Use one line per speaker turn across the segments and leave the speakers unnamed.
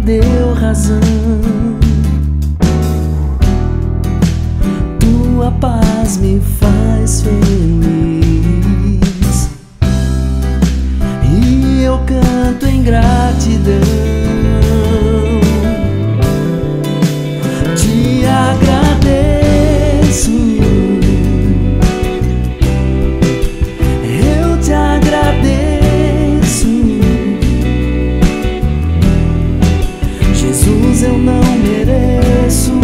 deu razão. Tua paz me faz feliz e eu canto em gratidão. Te agradeço, eu te agradeço. Jesus, eu não mereço,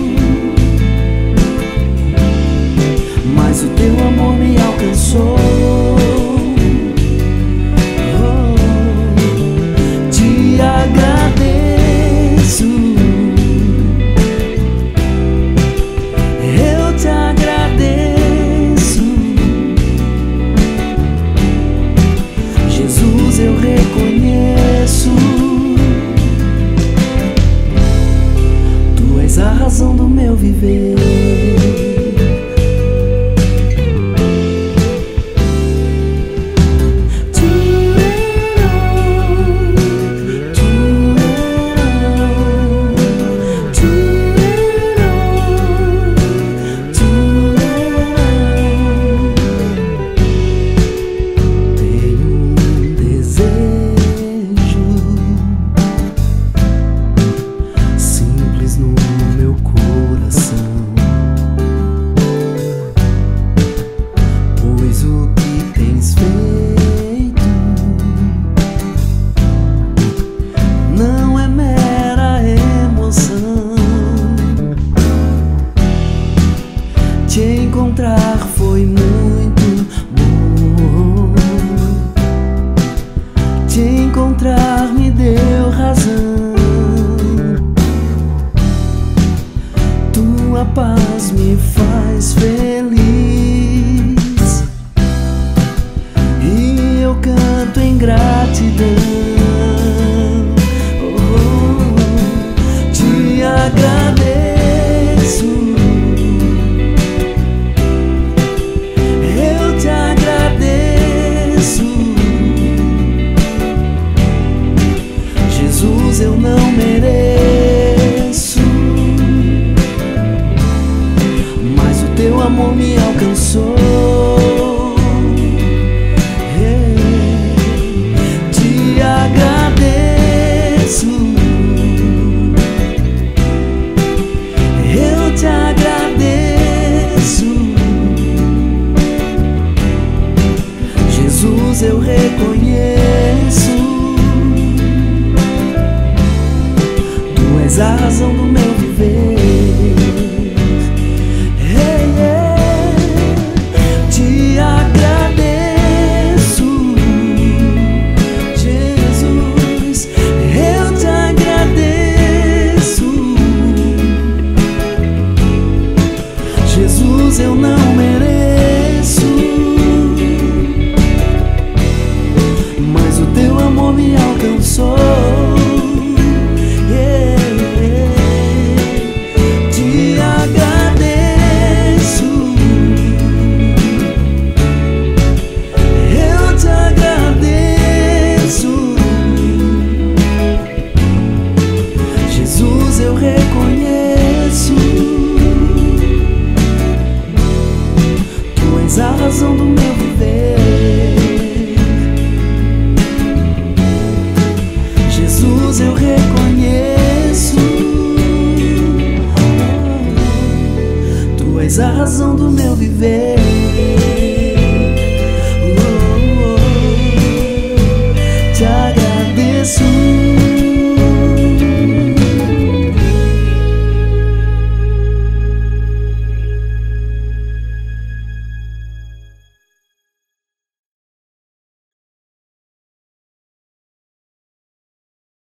mas o teu amor me alcançou. Te agradeço, eu te agradeço. Jesus, eu reconheço, tu és a razão do meu viver. Te encontrar foi muito bom. Te encontrar me deu razão. Tua paz me faz feliz e eu canto em gratidão. Te agradeço, Jesus, eu não mereço, mas o teu amor me alcançou. Te agradeço, eu te agradeço. Jesus, eu reconheço, tu és a razão do meu viver. Te agradeço, Jesus, eu te agradeço. Jesus, eu não mereço, mas o teu amor me alcançou. Te agradeço, eu te agradeço. Jesus, eu reconheço, tu és a razão do meu viver. Jesus, eu reconheço, tu és a razão do meu viver.